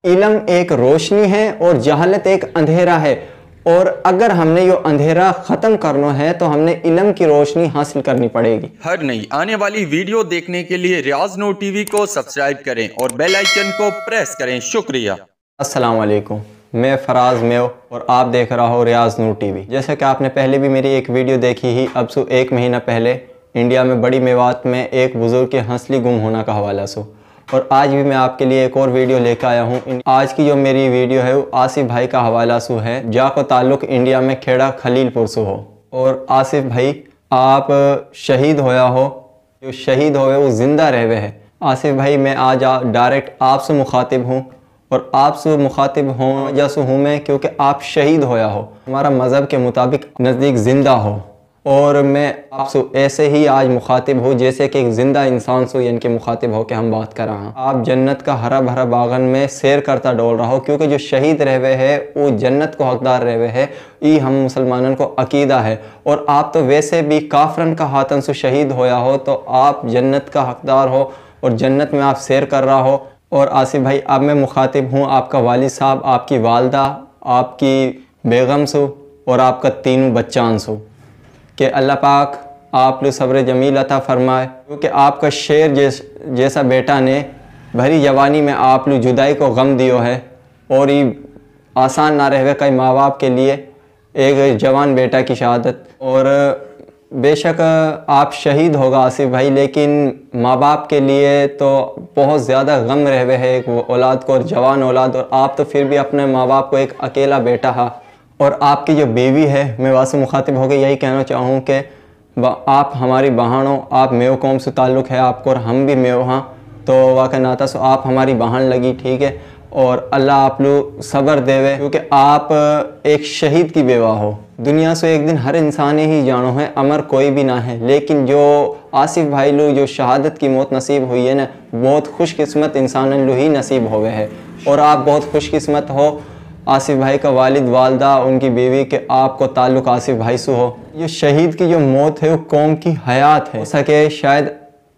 इल्म एक रोशनी है और जहालत एक अंधेरा है, और अगर हमने ये अंधेरा ख़त्म करना है तो हमने इल्म की रोशनी हासिल करनी पड़ेगी। हर नई आने वाली वीडियो देखने के लिए रियाज नूर टीवी को सब्सक्राइब करें और बेल आइकन को प्रेस करें। शुक्रिया। अस्सलाम वालेकुम, मैं फराज मेव और आप देख रहा हो रियाज नूर टीवी। जैसे कि आपने पहले भी मेरी एक वीडियो देखी ही, अब से 1 महीना पहले इंडिया में बड़ी मेवात में एक बुज़ुर्ग के हंसली गुम होना का हवाला सो, और आज भी मैं आपके लिए एक और वीडियो लेकर आया हूँ। आज की जो मेरी वीडियो है वो आसिफ भाई का हवाला सु है, जाको ताल्लुक इंडिया में खेड़ा खलीलपुर से हो। और आसिफ भाई आप शहीद होया हो, जो शहीद होए वो जिंदा रहे है। आसिफ भाई मैं आज डायरेक्ट आपसे मुखातिब हूँ, और आपसे मुखातिब हों वजह से हूँ मैं क्योंकि आप शहीद होया हो, हमारा मज़हब के मुताबिक नज़दीक ज़िंदा हो, और मैं आपसे ऐसे ही आज मुखातिब हूँ जैसे कि एक ज़िंदा इंसान से यानी कि मुखातिब हो के हम बात कर रहे हैं। आप जन्नत का हरा भरा बागन में सैर करता डोल रहा हो, क्योंकि जो शहीद रहे है वो जन्नत को हकदार रहे है, ये हम मुसलमानों को अकीदा है। और आप तो वैसे भी काफरन का हाथन से शहीद होया हो, तो आप जन्नत का हकदार हो और जन्नत में आप सैर कर रहा हो। और आसिफ भाई अब मैं मुखातिब हूँ आपका वालिद साहब, आपकी वालदा, आपकी बेगम से और आपका 3 बच्चान से, कि अल्लाह पाक आप लो सब्र जमील अता फरमाए, क्योंकि आपका शेर जैसा बेटा ने भरी जवानी में आप लो जुदाई को गम दियो है, और ये आसान ना रहे कई माँ बाप के लिए एक जवान बेटा की शहादत। और बेशक आप शहीद होगा आसिफ भाई, लेकिन माँ बाप के लिए तो बहुत ज़्यादा गम रहे है एक औलाद को, और जवान औलाद, और आप तो फिर भी अपने माँ बाप को एक अकेला बेटा है। और आपकी जो बीवी है, मैं वहाँ से मुखातिब होकर यही कहना चाहूँ कि आप हमारी बहन हो, आप मेव कौम से ताल्लुक़ है आपको, और हम भी मेव हाँ, तो वाक़ई नाता से आप हमारी बहन लगी, ठीक है। और अल्लाह आप लोग सब्र देवे, क्योंकि आप एक शहीद की बेवा हो। दुनिया से एक दिन हर इंसान ही जानो है, अमर कोई भी ना है, लेकिन जो आसिफ भाई लो जो शहादत की मौत नसीब हुई है ना, बहुत खुशकिस्मत इंसान लो ही नसीब हुए है। और आप बहुत खुशकिस्मत हो आसिफ भाई का वालिद वालदा उनकी बीवी के आपको ताल्लुक़ आसिफ भाई से हो। ये शहीद की जो मौत है वो कौम की हयात है, हो सके शायद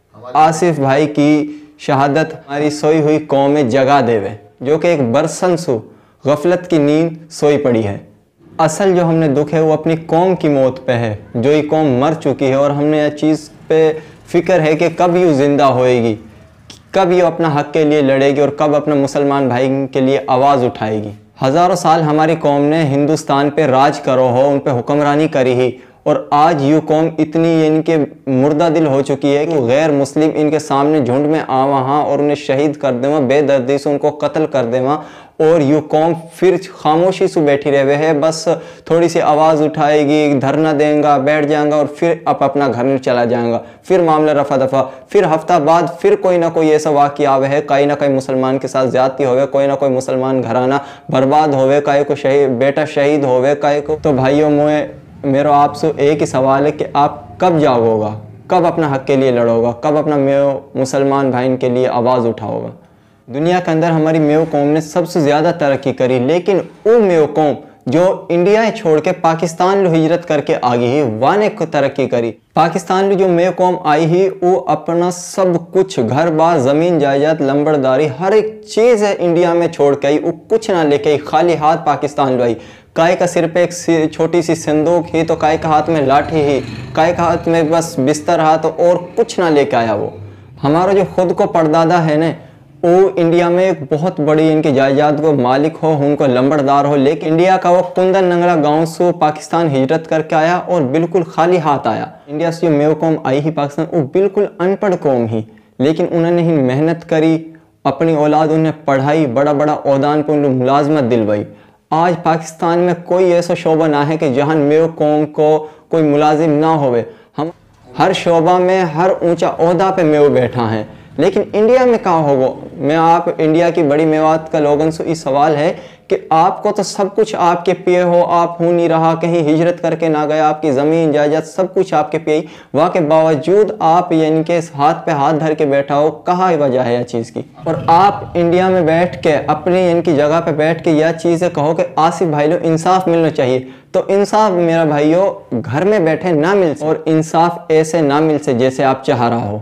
आसिफ भाई की शहादत हमारी सोई हुई कौम में जगा देवे, जो कि एक बरसन सो गफलत की नींद सोई पड़ी है। असल जो हमने दुख है वो अपनी कौम की मौत पे है, जो ये कौम मर चुकी है, और हमने यह चीज़ पे फ़िक्र है कि कब यूँ ज़िंदा होएगी, कब ये अपना हक़ के लिए लड़ेगी, और कब अपने मुसलमान भाई के लिए आवाज़ उठाएगी। हज़ारों साल हमारी कौम ने हिंदुस्तान पे राज करो हो, उन पे हुक्मरानी करी ही, और आज ये कौम इतनी इनके मुर्दा दिल हो चुकी है कि गैर मुस्लिम इनके सामने झुंड में आ वहाँ और उन्हें शहीद कर देवा, बेदर्दी से उनको कत्ल कर देवा, और ये कौम फिर खामोशी से बैठी रहे है, बस थोड़ी सी आवाज़ उठाएगी, धरना देंगे, बैठ जाएगा, और फिर अपना घर में चला जाएगा, फिर मामला रफा दफा, फिर हफ्ता बाद फिर कोई ना कोई ऐसा वाक़या आवे है, कहीं ना कहीं मुसलमान के साथ ज़्यादती होवे, कोई ना कोई मुसलमान घराना बर्बाद होवे, कहीं को बेटा शहीद होवे, कहीं को। तो भाइयों मेरा आपसे एक ही सवाल है कि आप कब जागोगा, कब अपना हक़ के लिए लड़ोगा, कब अपना मुसलमान भाई के लिए आवाज़ उठाओगा। दुनिया के अंदर हमारी मेव कौम ने सबसे ज़्यादा तरक्की करी, लेकिन वो मेव कौम जो इंडिया छोड़ के पाकिस्तान लो हिजरत करके आ गई ही, वाने को तरक्की करी। पाकिस्तान में जो मेव कौम आई ही वो अपना सब कुछ, घर बार, ज़मीन जायदाद, लंबड़दारी, हर एक चीज़ है इंडिया में छोड़ के आई, वो कुछ ना लेके आई, खाली हाथ पाकिस्तान लो आई। काय का सिर पे एक छोटी सी संदूक ही, तो काय का हाथ में लाठी ही, काय का हाथ में बस बिस्तर हाथ, और कुछ ना लेके आया वो। हमारा जो खुद को परदादा है ना, वो इंडिया में एक बहुत बड़ी इनकी जायदाद को मालिक हो, उनको लंबड़दार हो, लेकिन इंडिया का वो कुंदन नंगला गांव से पाकिस्तान हिजरत करके आया और बिल्कुल खाली हाथ आया। इंडिया से जो मेव कौम आई ही पाकिस्तान, वो बिल्कुल अनपढ़ कौम ही, लेकिन उन्होंने ही मेहनत करी, अपनी औलाद उन्हें पढ़ाई, बड़ा बड़ा ओहदान पर उन्हें मुलाजमत दिलवाई। आज पाकिस्तान में कोई ऐसा शोबा ना है कि जहाँ मेव कौम को कोई मुलाजिम ना होवे। हम हर शोबा में, हर ऊंचा ओहदा पे मेव बैठा है, लेकिन इंडिया में कहाँ होगा। मैं आप इंडिया की बड़ी मेवात का लोगों से इस सवाल है कि आपको तो सब कुछ आपके पिए हो, आप हो नहीं रहा, कहीं हिजरत करके ना गए, आपकी ज़मीन जायदाद सब कुछ आपके पिए, वहाँ के बावजूद आप यानी कि हाथ पे हाथ धर के बैठा हो, कहाँ वजह है यह चीज़ की। और आप इंडिया में बैठ के अपनी इनकी जगह पे बैठ के यह चीज़ें कहो कि आसिफ भाई लो इंसाफ मिलना चाहिए, तो इंसाफ मेरा भाइयों घर में बैठे ना मिल, और इंसाफ ऐसे ना मिल से जैसे आप चाह रहा हो।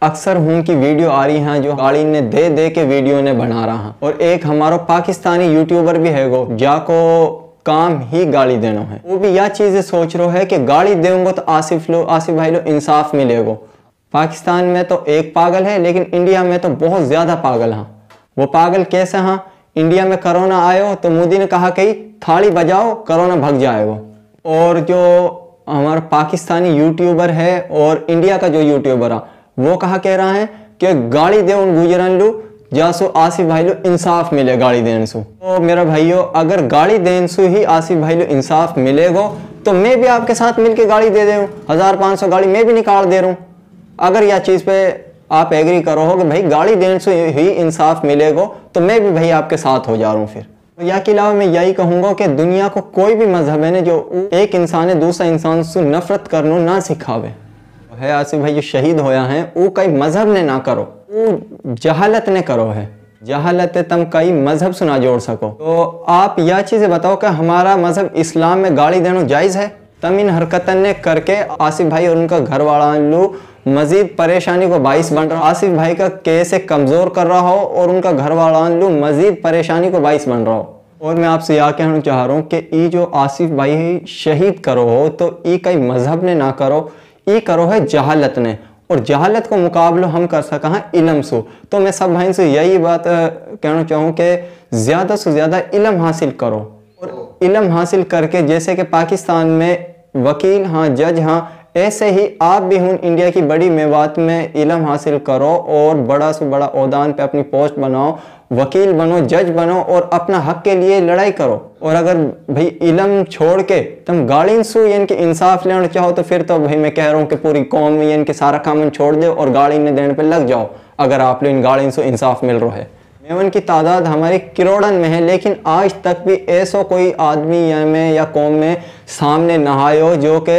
अक्सर हूँ की वीडियो आ रही हैं जो गाड़ी ने दे दे के वीडियो ने बना रहा है। और एक हमारा पाकिस्तानी यूट्यूबर भी है गो जाको काम ही गाड़ी देना है। वो भी यह चीज़ें सोच रहा है कि गाड़ी देंगे तो आसिफ भाई लो इंसाफ मिलेगा। पाकिस्तान में तो एक पागल है लेकिन इंडिया में तो बहुत ज़्यादा पागल हैं। वो पागल कैसे हैं? इंडिया में कोरोना आयो तो मोदी ने कहा कि थाली बजाओ कोरोना भाग जाएगा। और जो हमारा पाकिस्तानी यूट्यूबर है और इंडिया का जो यूट्यूबर है वो कहा कह रहा है कि गाड़ी दे उन गुजरन लू जासो आसिफ भाई लो इंसाफ मिले गाड़ी देने से। तो मेरा भाइयों अगर गाड़ी देने से ही आसिफ भाई लो इंसाफ मिलेगा तो मैं भी आपके साथ मिलके गाड़ी दे दूँ। 1500 गाड़ी मैं भी निकाल दे रहा हूँ। अगर यह चीज़ पे आप एग्री करो हो कि भाई गाड़ी देने से ही इंसाफ मिलेगा तो मैं भी भाई आपके साथ हो जा रहा हूँ। फिर या के अलावा मैं यही कहूँगा कि दुनिया को कोई भी मजहब है ना जो एक इंसान है दूसरा इंसान से नफरत करना ना सिखावे है। आसिफ भाई जो शहीद होया है वो कई मजहब ने ना करो, वो जहालत ने करो है। जहालत तुम कई मजहब से ना जोड़ सको। तो आप यह चीज़ें बताओ कि हमारा मजहब इस्लाम में गाड़ी देना जायज़ है? तम इन हरकतन ने करके आसिफ भाई और उनका घर वाला लो मजीद परेशानी को बाइस बन रहा। आसिफ भाई का कैसे कमज़ोर कर रहा हो और उनका घर वाला लो मजीद परेशानी को बाइस बन रहा हो। और मैं आपसे यह कहना चाह रहा हूँ कि ये जो आसिफ भाई शहीद करो हो तो ये कई मजहब ने ना करो, ये करो है जहालत ने। और जहालत को मुकाबला हम कर सका हैं इल्म से। तो मैं सब भाई से यही बात कहना चाहूँ कि ज़्यादा से ज़्यादा इल्म हासिल करो। और इल्म हासिल करके जैसे कि पाकिस्तान में वकील हाँ जज हाँ ऐसे ही आप भी हूँ इंडिया की बड़ी मेवात में इल्म हासिल करो और बड़ा से बड़ा ओहदान पे अपनी पोस्ट बनाओ, वकील बनो, जज बनो और अपना हक के लिए लड़ाई करो। और अगर भाई इल्म छोड़ के तुम गाड़ी से यानी कि इंसाफ लेना चाहो तो फिर तो भाई मैं कह रहा हूँ कि पूरी कौम यानी कि सारा काम छोड़ दो और गाड़ी ने देने पे लग जाओ अगर आप लोग इन गाड़ी से इंसाफ मिल रहा है। मेवन की तादाद हमारी करोड़न में है लेकिन आज तक भी ऐसा कोई आदमी या कौम में सामने ना आयो जो कि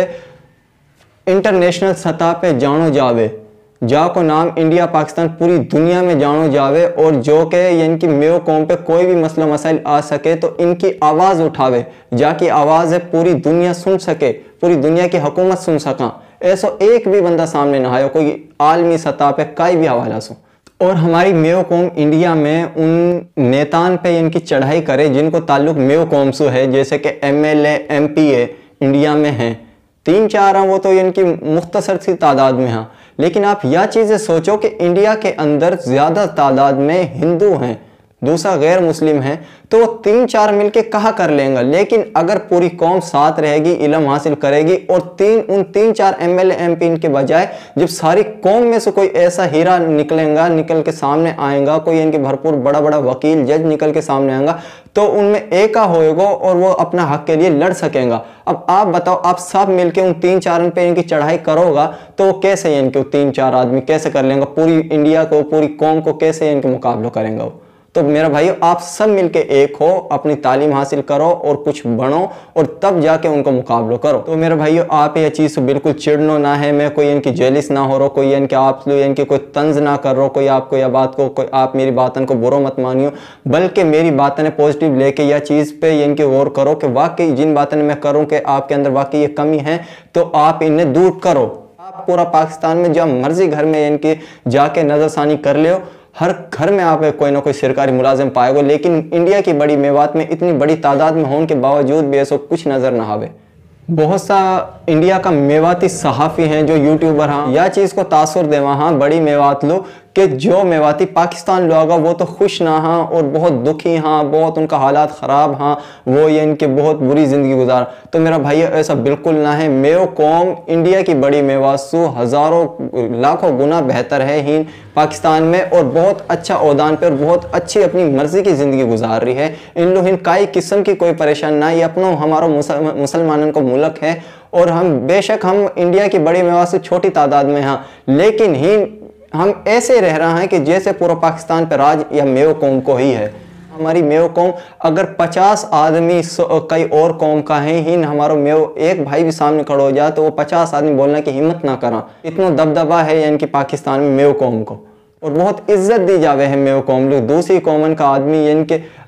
इंटरनेशनल सतह पे जानो जावे, जाको नाम इंडिया पाकिस्तान पूरी दुनिया में जानो जावे और जो के यानी कि मेव कौम पे कोई भी मसला मसाइल आ सके तो इनकी आवाज़ उठावे, जाकी आवाज़ है पूरी दुनिया सुन सके, पूरी दुनिया की हुकूमत सुन सका। ऐसा एक भी बंदा सामने ना आयो कोई आलमी सतह पे कई भी हवाला सो। और हमारी मेव कौम इंडिया में उन नेतान पे इनकी चढ़ाई करे जिनको ताल्लुक मेव कौम से है, जैसे कि MLA MPA इंडिया में हैं 3-4 हैं, वो तो इनकी मुख्तसर सी तादाद में हैं। लेकिन आप यह चीज़ें सोचो कि इंडिया के अंदर ज़्यादा तादाद में हिंदू हैं, दूसरा गैर मुस्लिम है, तो वो 3-4 मिलके कहा कर लेंगे। लेकिन अगर पूरी कौम साथ रहेगी, इल्म हासिल करेगी और उन 3-4 MLA MP इनके बजाय जब सारी कौम में से कोई ऐसा हीरा निकल के सामने आएगा, कोई इनके भरपूर बड़ा बड़ा वकील जज निकल के सामने आएगा तो उनमें एका होएगा और वो अपना हक के लिए लड़ सकेगा। अब आप बताओ, आप सब मिलके उन 3-4 पे इनकी चढ़ाई करोगा तो वो कैसे इनके 3-4 आदमी कैसे कर लेंगे, पूरी इंडिया को पूरी कौम को कैसे इनके मुकाबला करेंगे। तो मेरा भाई आप सब मिलके एक हो, अपनी तालीम हासिल करो और कुछ बनो और तब जाके उनको मुकाबला करो। तो मेरे भाइयों आप ये चीज़ बिल्कुल चिड़नो ना है, मैं कोई इनकी जेलिस ना हो रहा, कोई इनके आप इनके कोई तंज ना कर रहा, कोई आपको यह बात को कोई आप मेरी बातन को बुरा मत मानियो, बल्कि मेरी बातन पॉजिटिव लेके यह चीज़ पे इनके गौर करो कि वाकई जिन बातन मैं करूँ कि आपके अंदर वाकई ये कमी है तो आप इन्हें दूर करो। आप पूरा पाकिस्तान में जब मर्जी घर में इनके जाके नज़रसानी कर ले, हर घर में आप कोई ना कोई सरकारी मुलाजिम पाएगा। लेकिन इंडिया की बड़ी मेवात में इतनी बड़ी तादाद में होने के बावजूद भी ऐसा कुछ नज़र ना आवे। बहुत सा इंडिया का मेवाती सहाफ़ी हैं जो यूट्यूबर हाँ यह चीज़ को तासुर देवा हाँ बड़ी मेवात लो कि जो मेवाती पाकिस्तान लोग वो तो खुश ना हाँ और बहुत दुखी हाँ, बहुत उनका हालात ख़राब हाँ, वो ये इनके बहुत बुरी ज़िंदगी गुजार। तो मेरा भाई ऐसा बिल्कुल ना है। मेव कौम इंडिया की बड़ी मेवासू हज़ारों लाखों गुना बेहतर है ही पाकिस्तान में और बहुत अच्छा ओहदान पर बहुत अच्छी अपनी मर्ज़ी की ज़िंदगी गुजार रही है। इन लोग इन कई किस्म की कोई परेशान ना, ये अपनों हमारा मुसलमानों को मुल्क है और हम बेशक हम इंडिया की बड़ी मेवासू छोटी तादाद में हाँ, लेकिन ही हम ऐसे रह रहे हैं कि जैसे पूरा पाकिस्तान पर राज या मेव कौम को ही है। हमारी मेव कौम अगर 50 आदमी कई और कौम का है ही हमारा मेव एक भाई भी सामने खड़ा हो जाए तो वो 50 आदमी बोलने की हिम्मत ना करा। इतना दबदबा है यानी कि पाकिस्तान में मेव कौम को और बहुत इज्जत दी जावे है मेव कौम लोग। दूसरी कौमन का आदमी यानी कि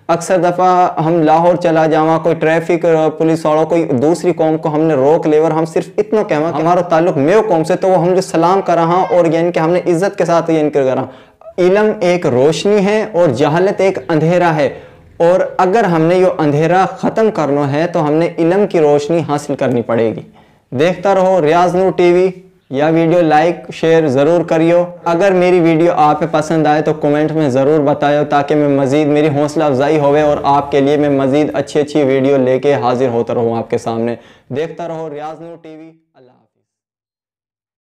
अक्सर दफ़ा हम लाहौर चला जावा, कोई ट्रैफिक पुलिस वालों कोई दूसरी कौम को हमने रोक ले और हम सिर्फ इतना कहवा हमारा ताल्लुक मेव कौम से, तो वो हम जो सलाम कर रहा और यानी कि हमने इज्जत के साथ यानी कर रहा। इल्म एक रोशनी है और जहालत एक अंधेरा है, और अगर हमने ये अंधेरा ख़त्म करना है तो हमने इल्म की रोशनी हासिल करनी पड़ेगी। देखता रहो रियाज नूर टीवी। या वीडियो लाइक शेयर ज़रूर करियो। अगर मेरी वीडियो आप पे पसंद आए तो कमेंट में ज़रूर बताओ, ताकि मैं मज़ीद मेरी हौसला अफजाई होवे और आपके लिए मैं मज़ीद अच्छी अच्छी वीडियो लेके हाजिर होता रहूँ आपके सामने। देखता रहो रियाज नूर टीवी।